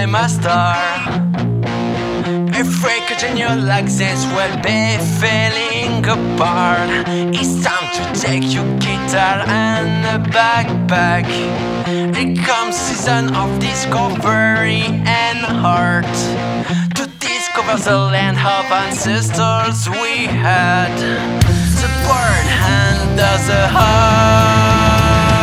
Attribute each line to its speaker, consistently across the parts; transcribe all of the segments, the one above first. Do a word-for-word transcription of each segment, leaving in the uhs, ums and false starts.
Speaker 1: I'm a star. A freakage in your legs this will be falling apart. It's time to take your guitar and a backpack. It comes season of discovery and heart, to discover the land of ancestors we had. The bird and does the harm.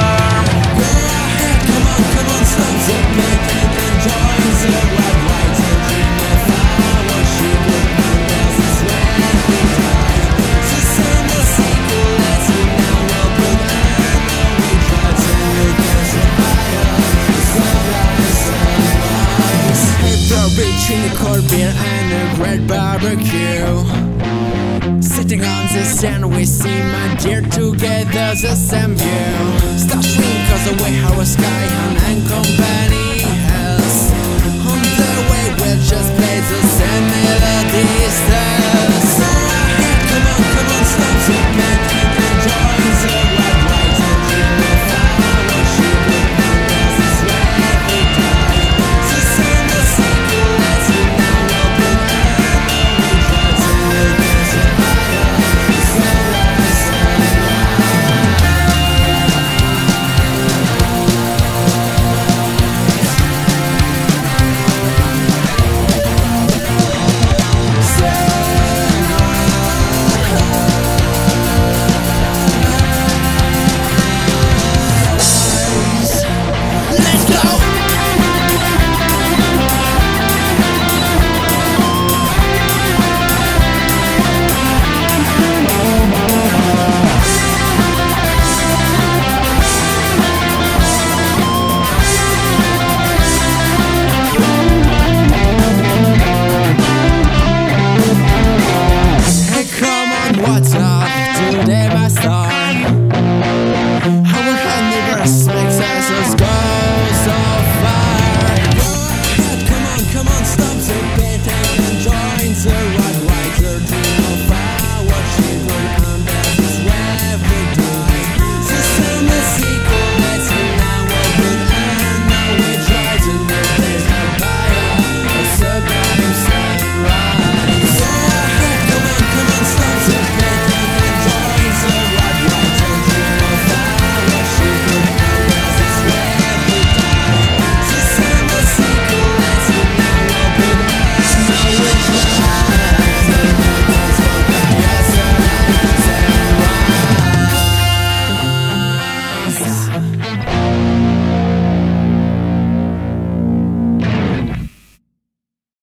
Speaker 1: Come on, come on, stop the beat and enjoy the red light and dream of our ship and there's this when we die. The sun will sink, let's go now, we'll put and we try to look at the fire. Sunrise, sunrise. Paper rich in a cold beer and a great barbecue. Sitting on the sand, we see my dear together the same view. Stars twinkles away our sky and company.